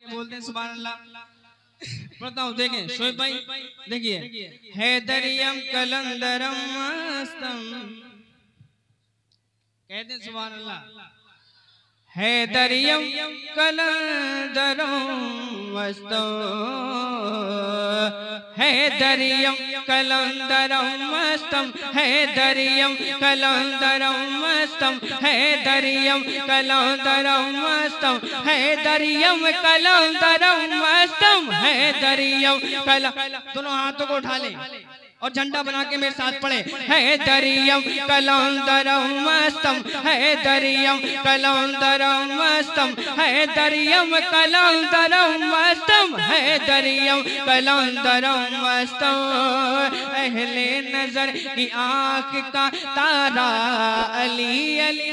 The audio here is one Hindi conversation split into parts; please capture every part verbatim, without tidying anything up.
बोलते हैं सुभान अल्लाह। पढ़ता हूँ, देखें शोएब भाई, देखिए हैदरियम कलंदरम मस्तम, कहते हैं सुभान अल्लाह। हैदरियम कलंदरम मस्तम, हैदरियम कलंदरम मस्तम, हैदरियम कलंदरम मस्तम, हैदरियम कलंदरम मस्तम, हैदरियम कलंदरम मस्तम, हैदरियम कल, दोनों हाथों को उठा लें और झंडा बना के मेरे साथ पढ़े। हैदरियम कलंदरम मस्तम, हैदरियम कलंदरम मस्तम, हैदरियम कलंदरम मस्तम, हैदरियम कलंदरम मस्तम। अहले नजर की आंख का तारा अली अली,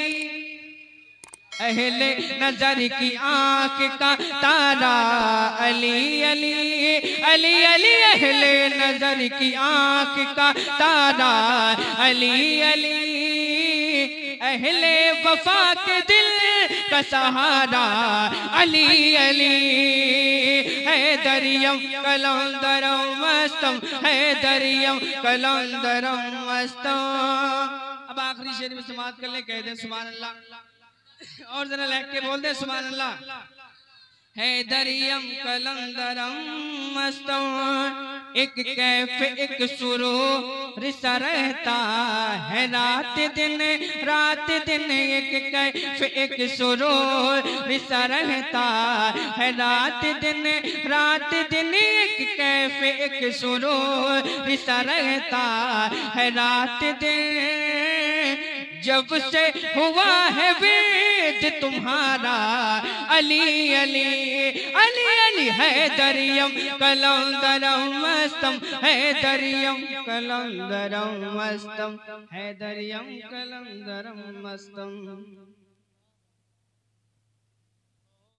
अहले नजर की आंख का तारा अली अली, अली अली अहले नजर की आंख का तारा अली अली, अहले वफा के दिल का सहारा अली अली। हैदरियम कलंदरम मस्तम, हैदरियम कलंदरम मस्तम। अब आखिरी शेर में समाप्त कर ले, कह दे सुभान अल्लाह और जरा लग के बोल दे सुभान अल्लाह। हैदरियम कलंदरम मस्तम, एक कैफ एक सुरूर सा रहता है रात दिन, रात दिन एक कैफ एक सुरूर सा रहता है रात दिन, रात दिन एक कैफ एक सुरूर सा रहता है रात दिन। जब से हुआ है वेद तुम्हारा अली अली, अली अली हैदरियम कलंदरम मस्तम, हैदरियम कलंदरम मस्तम, हैदरियम कलंदरम मस्तम।